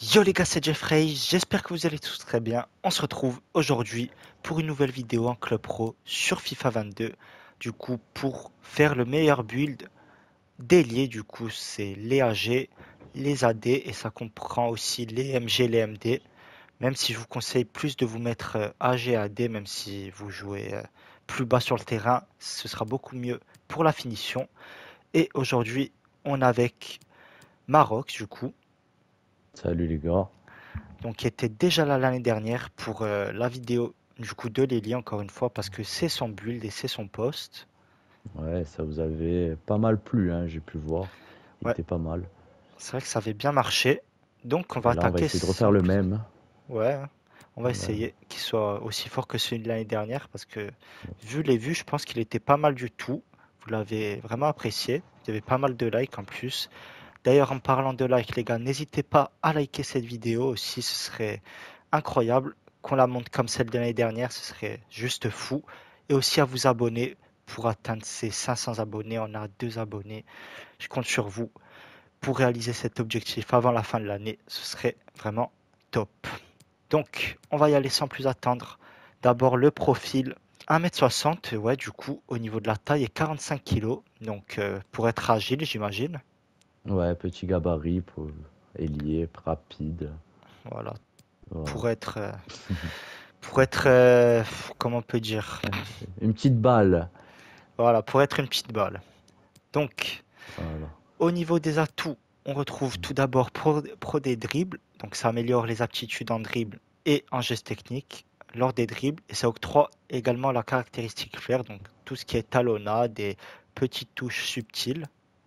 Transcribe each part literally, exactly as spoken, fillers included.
Yo les gars, c'est Jeffrey, j'espère que vous allez tous très bien. On se retrouve aujourd'hui pour une nouvelle vidéo en Club Pro sur FIFA vingt-deux. Du coup, pour faire le meilleur build d'ailier, du coup, c'est les A G, les A D et ça comprend aussi les M G, les M D. Même si je vous conseille plus de vous mettre euh, A G, A D, même si vous jouez euh, plus bas sur le terrain, ce sera beaucoup mieux pour la finition. Et aujourd'hui, on est avec Maroc, du coup. Salut les gars. Donc qui était déjà là l'année dernière pour euh, la vidéo du coup de Lely encore une fois parce que c'est son build et c'est son poste. Ouais, ça vous avait pas mal plu, hein, j'ai pu voir. Il Ouais, était pas mal. c'est vrai que ça avait bien marché. Donc on va Et là, on va attaquer essayer de refaire sans le plus. même. Ouais, hein. On va Ouais. essayer qu'il soit aussi fort que celui de l'année dernière parce que vu les vues, je pense qu'il était pas mal du tout. Vous l'avez vraiment apprécié. Il y avait pas mal de likes en plus. D'ailleurs, en parlant de likes, les gars, n'hésitez pas à liker cette vidéo aussi. Ce serait incroyable qu'on la monte comme celle de l'année dernière. Ce serait juste fou. Et aussi à vous abonner pour atteindre ces cinq cents abonnés. On a deux abonnés. Je compte sur vous pour réaliser cet objectif avant la fin de l'année. Ce serait vraiment top. Donc, on va y aller sans plus attendre. D'abord, le profil. un mètre soixante, ouais, du coup, au niveau de la taille, et quarante-cinq kilos. Donc, euh, pour être agile, j'imagine. Ouais, petit gabarit pour ailier, rapide. Voilà, Voilà. pour être, euh, pour être, euh, comment on peut dire, Une petite balle. voilà, pour être une petite balle. Donc, Voilà. au niveau des atouts, on retrouve tout d'abord pro, pro des dribbles, donc ça améliore les aptitudes en dribble et en geste technique lors des dribbles, et ça octroie également la caractéristique flair, donc tout ce qui est talonnade et petites touches subtiles.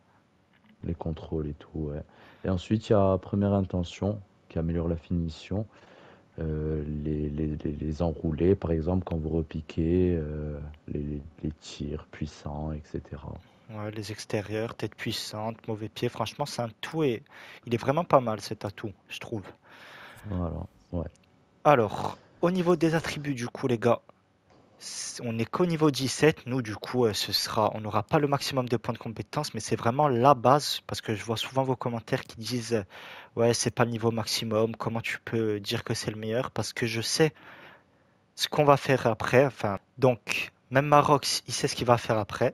Les contrôles et tout, ouais. Et ensuite, il y a première intention qui améliore la finition. Euh, les, les, les, les enroulés, par exemple, quand vous repiquez, euh, les, les tirs puissants, et cetera. Ouais, les extérieurs, tête puissante, mauvais pied, franchement, c'est un tout et il est vraiment pas mal cet atout, je trouve. Voilà. Ouais. Alors, au niveau des attributs, du coup, les gars, on n'est qu'au niveau dix-sept. Nous, du coup, euh, ce sera, on n'aura pas le maximum de points de compétence, mais c'est vraiment la base parce que je vois souvent vos commentaires qui disent euh, ouais, c'est pas le niveau maximum. Comment tu peux dire que c'est le meilleur? Parce que je sais ce qu'on va faire après. Enfin, donc, même Maroc, il sait ce qu'il va faire après.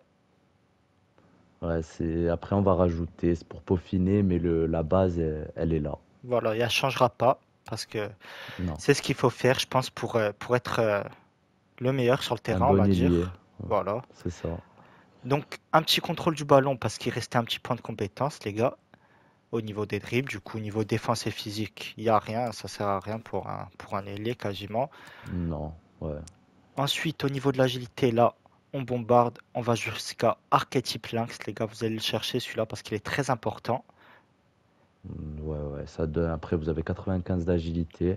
Ouais, c'est... Après, on va rajouter, c'est pour peaufiner, mais le... la base, elle, elle est là. Voilà, il ne changera pas parce que Non, c'est ce qu'il faut faire, je pense, pour, euh, pour être euh, le meilleur sur le un terrain, on bon va ailier, dire. ouais, Voilà. c'est ça. Donc, un petit contrôle du ballon parce qu'il restait un petit point de compétence, les gars. Au niveau des dribbles, du coup, au niveau défense et physique, il n'y a rien, ça sert à rien pour un, pour un ailier quasiment. Non, ouais. Ensuite, au niveau de l'agilité, là, on bombarde, on va jusqu'à archétype lynx, les gars, vous allez le chercher celui-là parce qu'il est très important. Mm, ouais, ouais, ça donne... Après, vous avez quatre-vingt-quinze d'agilité,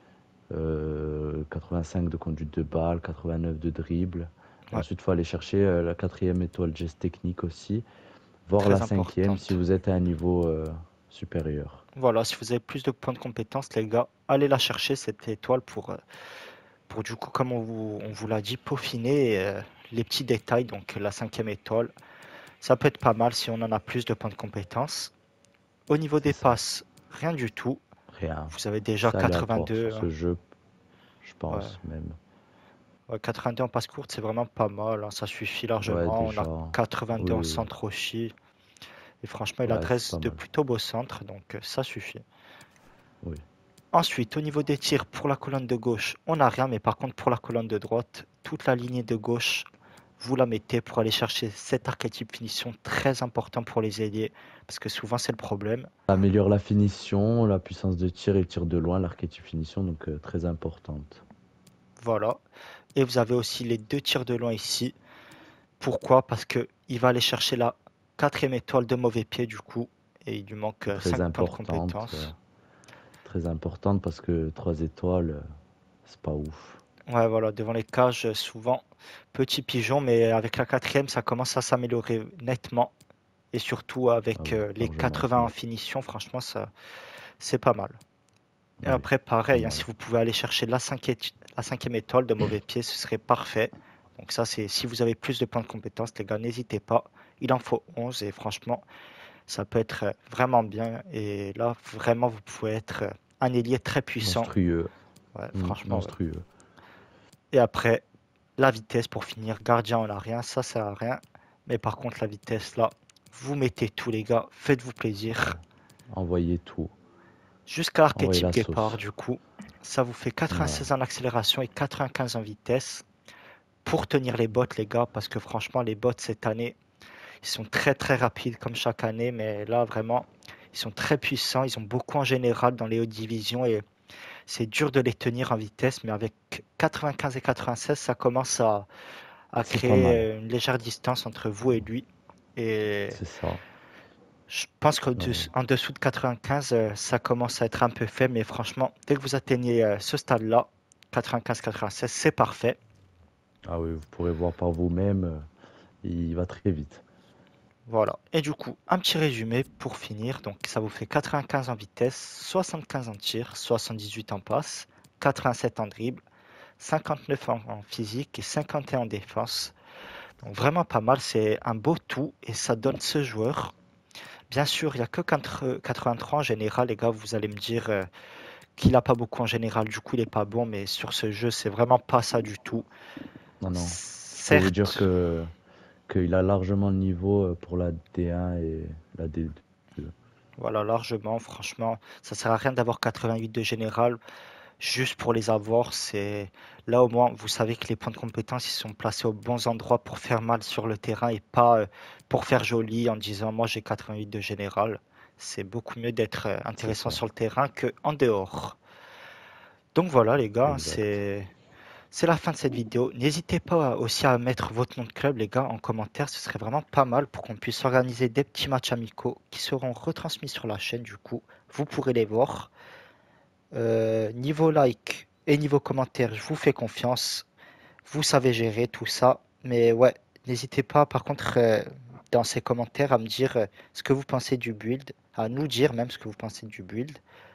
euh, quatre-vingt-cinq de conduite de balle, quatre-vingt-neuf de dribble. Et Ouais, ensuite, il faut aller chercher euh, la quatrième étoile geste technique aussi, voire la très cinquième si importante. vous êtes à un niveau euh, supérieur. Voilà, si vous avez plus de points de compétence, les gars, allez la chercher, cette étoile, pour, euh, pour du coup, comme on vous, on vous l'a dit, peaufiner euh, les petits détails. Donc, la cinquième étoile, ça peut être pas mal si on en a plus de points de compétence. Au niveau C'est des ça. passes, rien du tout. Rien. Vous avez déjà C'est aléatoire sur quatre-vingt-deux, hein. ce jeu, je Ouais. pense même. Ouais, quatre-vingt-deux en passe courte, c'est vraiment pas mal, hein. Ça suffit Ouais, largement. On a déjà. quatre-vingt-deux Oui, en oui, oui. centre aussi. Et franchement, il Ouais, c'est adresse pas de mal. plutôt beaux centres, donc euh, ça suffit. Oui. Ensuite, au niveau des tirs, pour la colonne de gauche, on n'a rien, mais par contre, pour la colonne de droite, toute la lignée de gauche, vous la mettez pour aller chercher cet archétype finition très important pour les ailiers, parce que souvent c'est le problème. Ça améliore la finition, la puissance de tir et le tir de loin, l'archétype finition, donc euh, très importante. Voilà. Et vous avez aussi les deux tirs de loin ici. Pourquoi? Parce que il va aller chercher la quatrième étoile de mauvais pied du coup, et il lui manque Et euh, très cinq points de importante, euh, compétence. très importante parce que trois étoiles, euh, c'est pas ouf. Ouais, voilà, devant les cages, euh, souvent petit pigeon, mais avec la quatrième, ça commence à s'améliorer nettement. Et surtout Ah avec oui, euh, les largement, quatre-vingts en oui. finition, franchement, ça, c'est pas mal. Et Oui, après, pas pareil, hein, si mal. vous pouvez aller chercher la cinquième, la cinquième étoile de mauvais pied, ce serait parfait. Donc ça, c'est si vous avez plus de points de compétence, les gars, n'hésitez pas. Il en faut onze et franchement, ça peut être euh, vraiment bien. Et là, vraiment, vous pouvez être euh, un ailier très puissant. Monstrueux. Ouais, Mm, franchement, ouais. monstrueux. Et après, la vitesse pour finir. Gardien, on n'a rien, ça sert à rien. Mais par contre, la vitesse, là, vous mettez tout, les gars. Faites-vous plaisir. Envoyez tout. Jusqu'à Envoyez l'archétype la Guépard, sauce. du coup, ça vous fait Ouais. quatre-vingt-seize en accélération et quatre-vingt-quinze en vitesse. Pour tenir les bots, les gars, parce que franchement, les bots cette année, ils sont très très rapides comme chaque année, mais là, vraiment, ils sont très puissants. Ils ont beaucoup en général dans les hautes divisions et c'est dur de les tenir en vitesse, mais avec quatre-vingt-quinze et quatre-vingt-seize, ça commence à, à C'est pas mal. créer une légère distance entre vous et lui. Et C'est ça. je pense qu'en Ouais. dessous de quatre-vingt-quinze, euh, ça commence à être un peu faible, mais franchement, dès que vous atteignez euh, ce stade-là, quatre-vingt-quinze quatre-vingt-seize, c'est parfait. Ah oui, vous pourrez voir par vous-même. euh, Il va très vite. Voilà. Et du coup, un petit résumé pour finir. Donc, ça vous fait quatre-vingt-quinze en vitesse, soixante-quinze en tir, soixante-dix-huit en passe, quatre-vingt-sept en dribble, cinquante-neuf en, en physique et cinquante et un en défense. Donc, vraiment pas mal. C'est un beau tout et ça donne ce joueur. Bien sûr, il n'y a que quatre-vingt-trois en général, les gars. Vous allez me dire euh, qu'il n'a pas beaucoup en général. Du coup, il n'est pas bon. Mais sur ce jeu, c'est vraiment pas ça du tout. Non, non. Je peux vous dire Certes, que qu'il a largement le niveau euh, pour la D un et la D deux. voilà, largement, franchement, ça sert à rien d'avoir quatre-vingt-huit de général. Juste pour les avoir, c'est là au moins vous savez que les points de compétence ils sont placés aux bons endroits pour faire mal sur le terrain et pas euh, pour faire joli en disant moi j'ai quatre-vingt-huit de général. C'est beaucoup mieux d'être euh, C'est intéressant ça. sur le terrain que en dehors. Donc voilà les gars, Exact. c'est c'est la fin de cette vidéo. N'hésitez pas aussi à mettre votre nom de club les gars en commentaire, ce serait vraiment pas mal pour qu'on puisse organiser des petits matchs amicaux qui seront retransmis sur la chaîne du coup. Vous pourrez les voir. Euh, niveau like et niveau commentaire, je vous fais confiance. Vous savez gérer tout ça. Mais ouais, n'hésitez pas par contre euh, dans ces commentaires à me dire euh, ce que vous pensez du build, à nous dire même ce que vous pensez du build.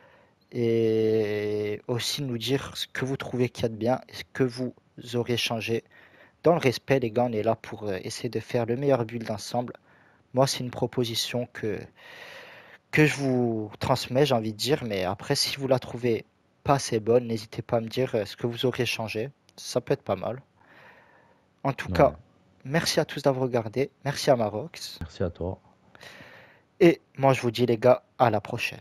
Et aussi nous dire ce que vous trouvez qu'il y a de bien et ce que vous auriez changé. Dans le respect, les gars, on est là pour euh, essayer de faire le meilleur build ensemble. Moi, c'est une proposition que, que je vous transmets, j'ai envie de dire, mais après, si vous la trouvez pas assez bonne, n'hésitez pas à me dire euh, ce que vous auriez changé. Ça peut être pas mal. En tout cas, Ouais. merci à tous d'avoir regardé. Merci à Marox. Merci à toi. Et moi, je vous dis, les gars, à la prochaine.